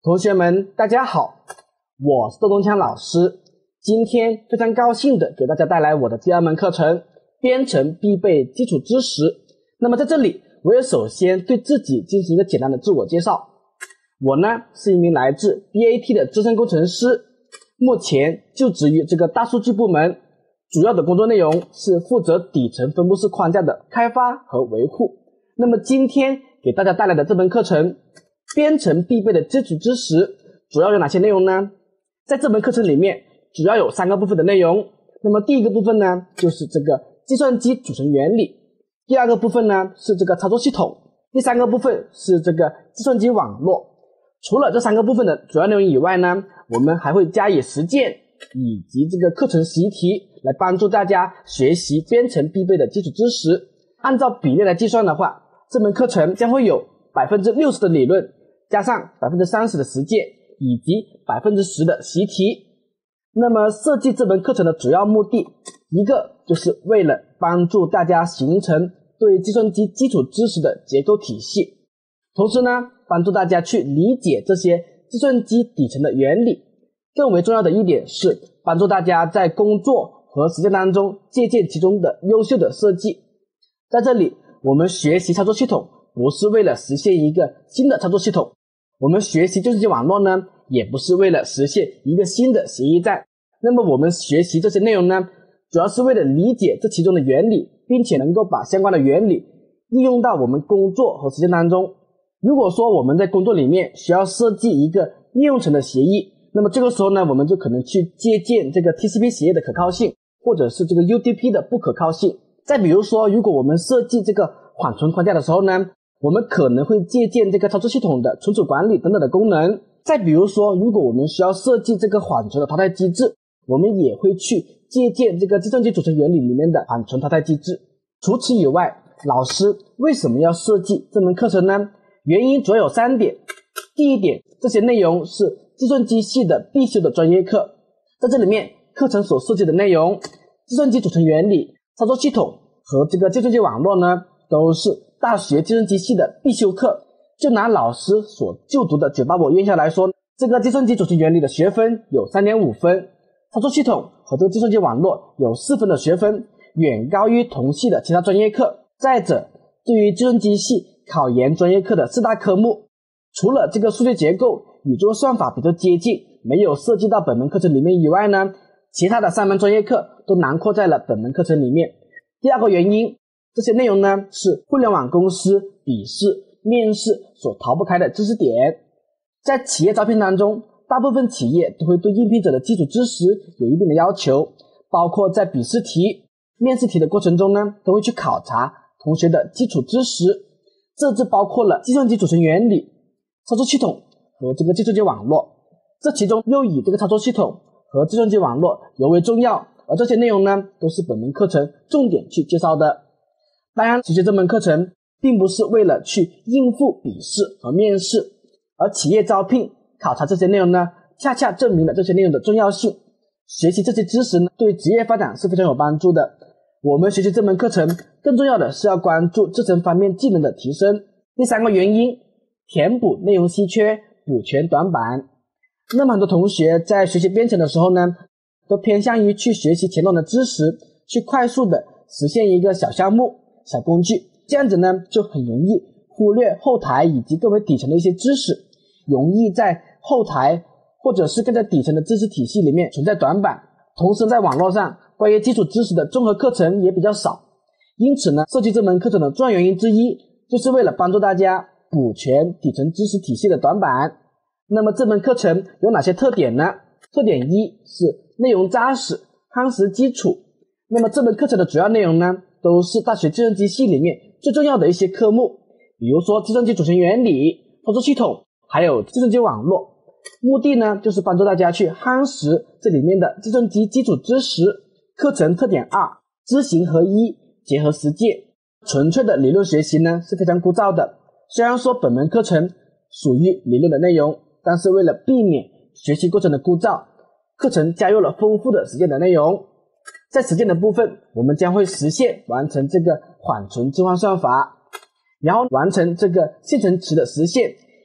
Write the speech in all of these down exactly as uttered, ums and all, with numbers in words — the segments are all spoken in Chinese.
同学们大家好，我是窦东强老师。今天非常高兴的给大家带来我的第二门课程编程必备基础知识。那么在这里我也首先对自己进行一个简单的自我介绍。我呢是一名来自 B A T 的资深工程师，目前就职于这个大数据部门，主要的工作内容是负责底层分布式框架的开发和维护。那么今天给大家带来的这门课程编程必备的基础知识主要有哪些内容呢？在这门课程里面主要有三个部分的内容。那么第一个部分呢就是这个计算机组成原理，第二个部分呢是这个操作系统，第三个部分是这个计算机网络。除了这三个部分的主要内容以外呢，我们还会加以实践以及这个课程习题来帮助大家学习编程必备的基础知识。按照比例来计算的话，这门课程将会有 百分之六十 的理论加上 百分之三十 的实践以及 百分之十 的习题。那么设计这门课程的主要目的，一个就是为了帮助大家形成对计算机基础知识的结构体系，同时呢帮助大家去理解这些计算机底层的原理。更为重要的一点是帮助大家在工作和实践当中借鉴其中的优秀的设计。在这里我们学习操作系统不是为了实现一个新的操作系统，我们学习计算机网络呢也不是为了实现一个新的协议站。那么我们学习这些内容呢主要是为了理解这其中的原理，并且能够把相关的原理应用到我们工作和实践当中。如果说我们在工作里面需要设计一个应用层的协议，那么这个时候呢我们就可能去借鉴这个 T C P 协议的可靠性，或者是这个 U D P 的不可靠性。再比如说如果我们设计这个缓存框架的时候呢，我们可能会借鉴这个操作系统的存储管理等等的功能。再比如说如果我们需要设计这个缓存的淘汰机制，我们也会去借鉴这个计算机组成原理里面的缓存淘汰机制。除此以外，老师为什么要设计这门课程呢？原因主要有三点。第一点，这些内容是计算机系的必修的专业课，在这里面课程所涉及的内容，计算机组成原理、操作系统和这个计算机网络呢都是大学计算机系的必修课。就拿老师所就读的九八五院校来说，这个计算机组成原理的学分有 三点五分，操作系统和这个计算机网络有四分的学分，远高于同系的其他专业课。再者，对于计算机系考研专业课的四大科目，除了这个数学结构、宇宙算法比较接近，没有涉及到本门课程里面以外呢，其他的三门专业课都囊括在了本门课程里面。第二个原因，这些内容呢是互联网公司笔试、面试所逃不开的知识点。在企业招聘当中，大部分企业都会对应聘者的基础知识有一定的要求，包括在笔试题、面试题的过程中呢，都会去考察同学的基础知识。这就包括了计算机组成原理、操作系统和这个计算机网络。这其中又以这个操作系统和计算机网络尤为重要，而这些内容呢都是本门课程重点去介绍的。当然，学习这门课程并不是为了去应付笔试和面试，而企业招聘考察这些内容呢恰恰证明了这些内容的重要性。学习这些知识呢对职业发展是非常有帮助的。我们学习这门课程更重要的是要关注自身方面技能的提升。第三个原因，填补内容稀缺，补全短板。那么很多同学在学习编程的时候呢都偏向于去学习前端的知识，去快速的实现一个小项目、小工具，这样子呢就很容易忽略后台以及更为底层的一些知识，容易在后台或者是更加底层的知识体系里面存在短板。同时在网络上关于基础知识的综合课程也比较少，因此呢设计这门课程的重要原因之一就是为了帮助大家补全底层知识体系的短板。那么这门课程有哪些特点呢？特点一是内容扎实、夯实基础。那么这门课程的主要内容呢都是大学计算机系里面最重要的一些科目，比如说计算机组成原理、操作系统还有计算机网络。目的呢就是帮助大家去夯实这里面的计算机基础知识。课程特点二，知行合一，结合实践。纯粹的理论学习呢是非常枯燥的，虽然说本门课程属于理论的内容，但是为了避免学习过程的枯燥，课程加入了丰富的实践的内容。在实践的部分，我们将会实现完成这个缓存置换算法，然后完成这个线程池的实现，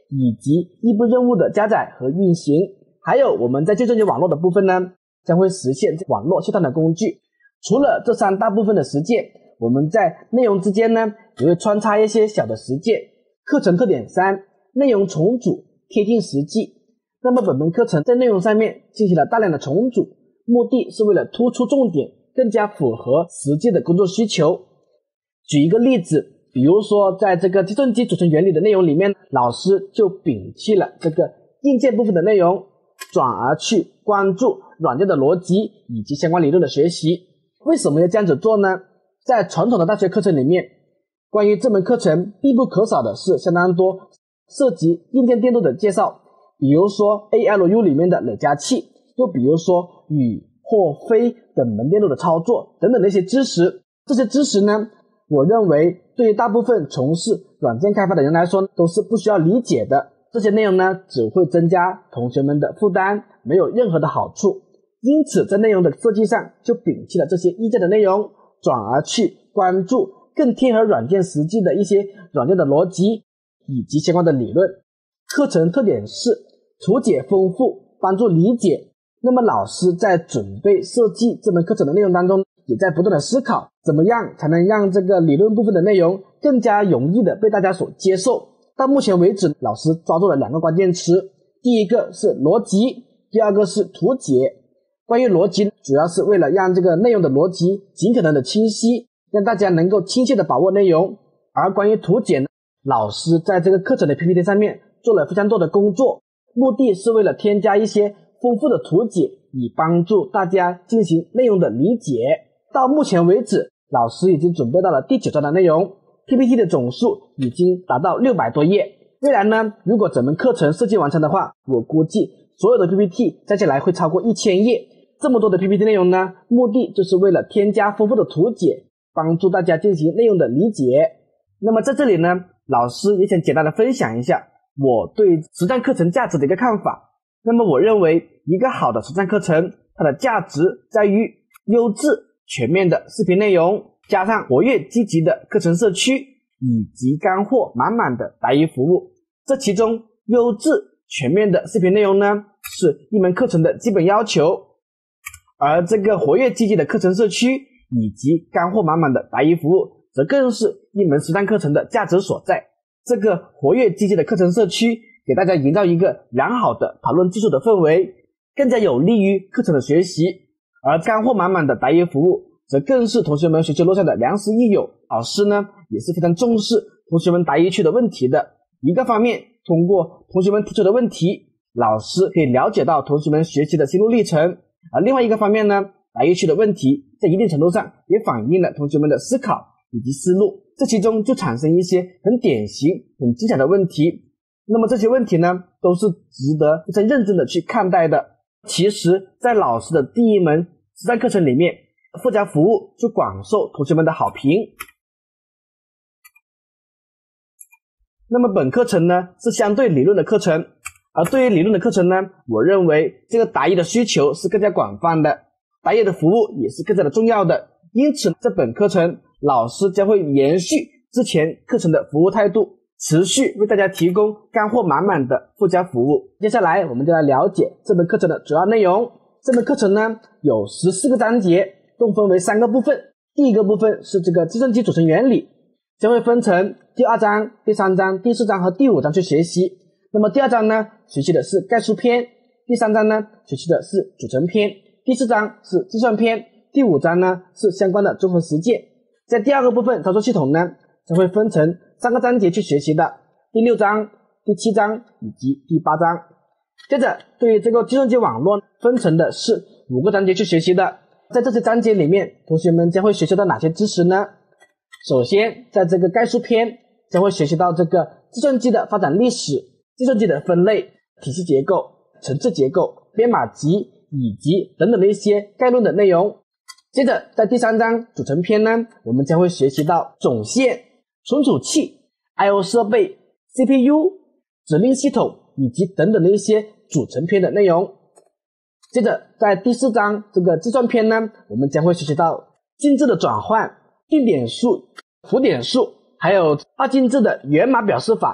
以及异步任务的加载和运行。还有我们在计算机网络的部分呢，将会实现网络切断的工具。除了这三大部分的实践，我们在内容之间呢，也会穿插一些小的实践。课程特点三，内容重组，贴近实际。那么本门课程在内容上面进行了大量的重组，目的是为了突出重点，更加符合实际的工作需求。举一个例子，比如说在这个计算机组成原理的内容里面，老师就摒弃了这个硬件部分的内容，转而去关注软件的逻辑以及相关理论的学习。为什么要这样子做呢？在传统的大学课程里面，关于这门课程必不可少的是相当多涉及硬件电路的介绍，比如说 A L U 里面的累加器，又比如说与或非等门电路的操作等等的一些知识。这些知识呢，我认为对于大部分从事软件开发的人来说都是不需要理解的。这些内容呢，只会增加同学们的负担，没有任何的好处。因此在内容的设计上就摒弃了这些硬件的内容，转而去关注更贴合软件实际的一些软件的逻辑以及相关的理论。课程特点是图解丰富，帮助理解。那么老师在准备设计这门课程的内容当中，也在不断的思考怎么样才能让这个理论部分的内容更加容易的被大家所接受。到目前为止，老师抓住了两个关键词，第一个是逻辑，第二个是图解。关于逻辑，主要是为了让这个内容的逻辑尽可能的清晰，让大家能够亲切的把握内容。而关于图解呢，老师在这个课程的 P P T 上面做了非常多的工作，目的是为了添加一些丰富的图解，以帮助大家进行内容的理解。到目前为止，老师已经准备到了第九章的内容， P P T 的总数已经达到六百多页。未来呢，如果整门课程设计完成的话，我估计所有的 P P T 加起来会超过一千页。这么多的 P P T 内容呢，目的就是为了添加丰富的图解，帮助大家进行内容的理解。那么在这里呢，老师也想简单的分享一下我对实战课程价值的一个看法。那么我认为一个好的实战课程，它的价值在于优质全面的视频内容，加上活跃积极的课程社区，以及干货满满的答疑服务。这其中优质全面的视频内容呢，是一门课程的基本要求，而这个活跃积极的课程社区以及干货满满的答疑服务，则更是一门实战课程的价值所在。这个活跃积极的课程社区给大家营造一个良好的讨论技术的氛围，更加有利于课程的学习。而干货满满的答疑服务则更是同学们学习路上的良师益友。老师呢也是非常重视同学们答疑区的问题的。一个方面，通过同学们提出的问题，老师可以了解到同学们学习的心路历程。而另外一个方面呢，答疑区的问题在一定程度上也反映了同学们的思考以及思路，这其中就产生一些很典型很精彩的问题。那么这些问题呢，都是值得非常认真的去看待的。其实在老师的第一门实战课程里面，附加服务就广受同学们的好评。那么本课程呢是相对理论的课程，而对于理论的课程呢，我认为这个答疑的需求是更加广泛的，答疑的服务也是更加的重要的。因此这本课程老师将会延续之前课程的服务态度，持续为大家提供干货满满的附加服务。接下来我们就来了解这门课程的主要内容。这门课程呢有十四个章节，共分为三个部分。第一个部分是这个计算机组成原理，将会分成第二章、第三章、第四章和第五章去学习。那么第二章呢学习的是概述篇，第三章呢学习的是组成篇，第四章是计算篇，第五章呢是相关的综合实践。在第二个部分操作系统呢将会分成三个章节去学习的，第六章、第七章以及第八章。接着对于这个计算机网络分成的是五个章节去学习的。在这些章节里面，同学们将会学习到哪些知识呢？首先在这个概述篇将会学习到这个计算机的发展历史、计算机的分类、体系结构、层次结构、编码集以及等等的一些概论的内容。接着在第三章组成篇呢，我们将会学习到总线、存储器、I O 设备、C P U、指令系统以及等等的一些组成篇的内容。接着在第四章这个计算篇呢，我们将会学习到进制的转换、定点数、浮点数，还有二进制的源码表示法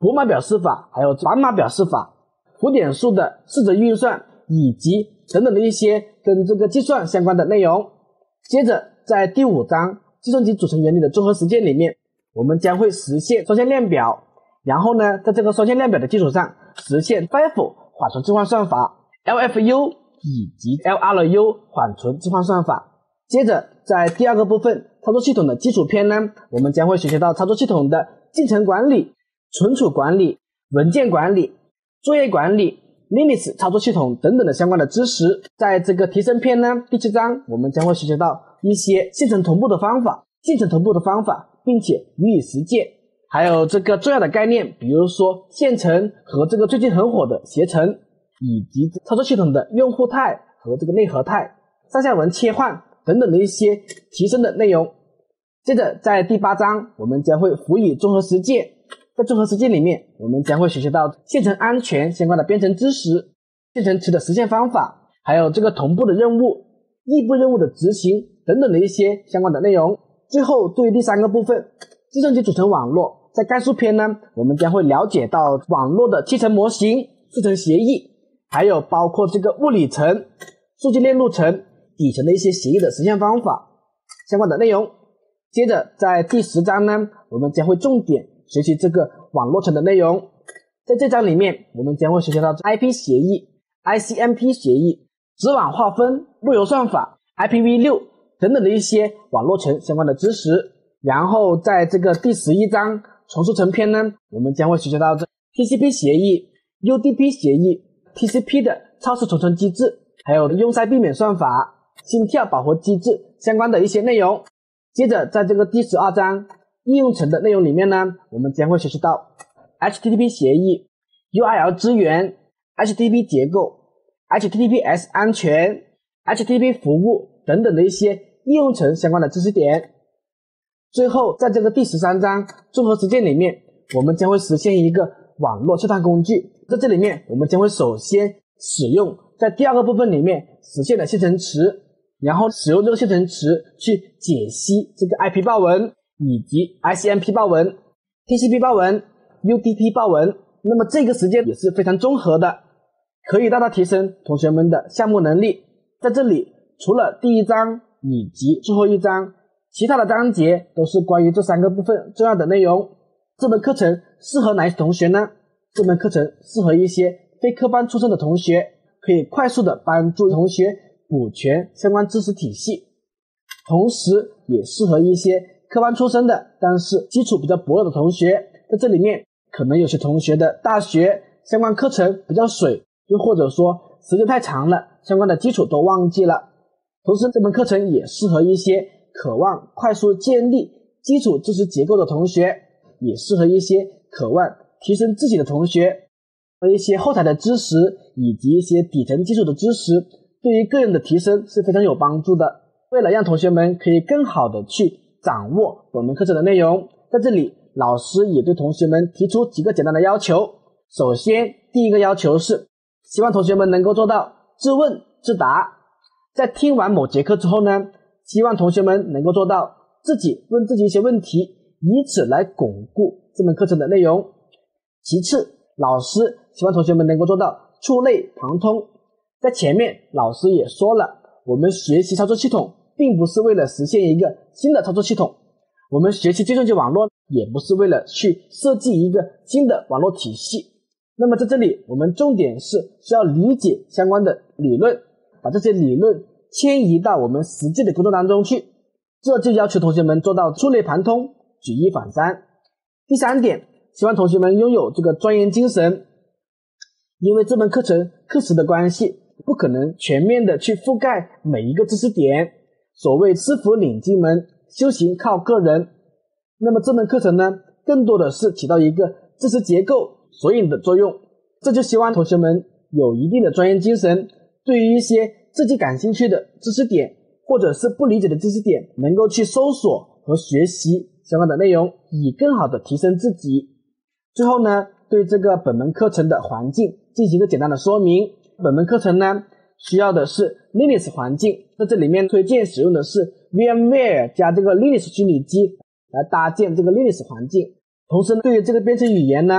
罗马表示法，还有转码表示法、浮点数的四则运算，以及等等的一些跟这个计算相关的内容。接着在第五章计算机组成原理的综合实践里面，我们将会实现双线链表，然后呢在这个双线链表的基础上实现 F I F O 缓存置换算法、L F U 以及 L R U 缓存置换算法。接着在第二个部分操作系统的基础篇呢，我们将会学习到操作系统的进程管理、存储管理、文件管理、作业管理、Linux 操作系统等等的相关的知识。在这个提升篇呢，第七章我们将会学习到一些线程同步的方法、进程同步的方法，并且予以实践。还有这个重要的概念，比如说线程和这个最近很火的携程，以及操作系统的用户态和这个内核态、上下文切换等等的一些提升的内容。接着在第八章我们将会辅以综合实践，在综合实践里面我们将会学习到线程安全相关的编程知识、线程池的实现方法，还有这个同步的任务、异步任务的执行等等的一些相关的内容。最后对于第三个部分计算机组成网络，在概述篇呢，我们将会了解到网络的七层模型、四层协议，还有包括这个物理层、数据链路层、底层的一些协议的实现方法相关的内容。接着在第十章呢，我们将会重点学习这个网络层的内容。在这章里面我们将会学习到 I P 协议、I C M P 协议、子网划分、路由算法、I P v 六 等等的一些网络层相关的知识。然后在这个第十一章重塑层篇呢，我们将会学习到这 T C P 协议、U D P 协议、T C P 的超时重存机制，还有拥塞避免算法、心跳饱和机制相关的一些内容。接着在这个第十二章应用层的内容里面呢，我们将会学习到 H T T P 协议、U R L 资源、H T T P 结构、H T T P S 安全、H T T P 服务等等的一些应用层相关的知识点。最后在这个第十三章综合实践里面，我们将会实现一个网络切断工具。在这里面我们将会首先使用在第二个部分里面实现的线程池，然后使用这个线程池去解析这个 I P 报文以及 I C M P 报文、T C P 报文、U D P 报文。那么这个实践也是非常综合的，可以大大提升同学们的项目能力。在这里除了第一章以及最后一章，其他的章节都是关于这三个部分重要的内容。这门课程适合哪些同学呢？这门课程适合一些非科班出身的同学，可以快速的帮助同学补全相关知识体系，同时也适合一些科班出身的但是基础比较薄弱的同学。在这里面可能有些同学的大学相关课程比较水，又或者说时间太长了，相关的基础都忘记了。同时这门课程也适合一些渴望快速建立基础知识结构的同学，也适合一些渴望提升自己的同学。一些后台的知识以及一些底层基础的知识对于个人的提升是非常有帮助的。为了让同学们可以更好的去掌握本门课程的内容，在这里老师也对同学们提出几个简单的要求。首先第一个要求是希望同学们能够做到自问自答。在听完某节课之后呢，希望同学们能够做到自己问自己一些问题，以此来巩固这门课程的内容。其次老师希望同学们能够做到触类旁通。在前面老师也说了，我们学习操作系统并不是为了实现一个新的操作系统，我们学习计算机网络也不是为了去设计一个新的网络体系。那么在这里我们重点是需要理解相关的理论，把这些理论迁移到我们实际的工作当中去，这就要求同学们做到触类旁通、举一反三。第三点，希望同学们拥有这个钻研精神，因为这门课程课时的关系，不可能全面的去覆盖每一个知识点。所谓师傅领进门，修行靠个人。那么这门课程呢，更多的是起到一个知识结构索引的作用。这就希望同学们有一定的专业精神，对于一些自己感兴趣的知识点或者是不理解的知识点，能够去搜索和学习相关的内容，以更好的提升自己。最后呢，对这个本门课程的环境进行一个简单的说明。本门课程呢，需要的是 Linux 环境，在这里面推荐使用的是 VMware 加这个 Linux 虚拟机来搭建这个 Linux 环境。同时对于这个编程语言呢，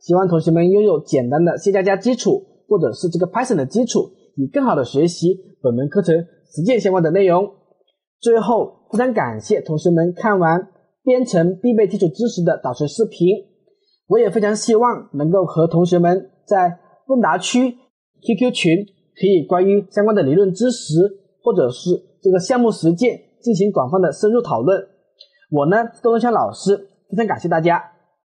希望同学们拥有简单的 C 加加基础，或者是这个 Python 的基础，以更好的学习本门课程实践相关的内容。最后，非常感谢同学们看完编程必备基础知识的导学视频，我也非常希望能够和同学们在问答区 Q Q 群可以关于相关的理论知识或者是这个项目实践进行广泛的深入讨论。我呢，窦东强老师，非常感谢大家。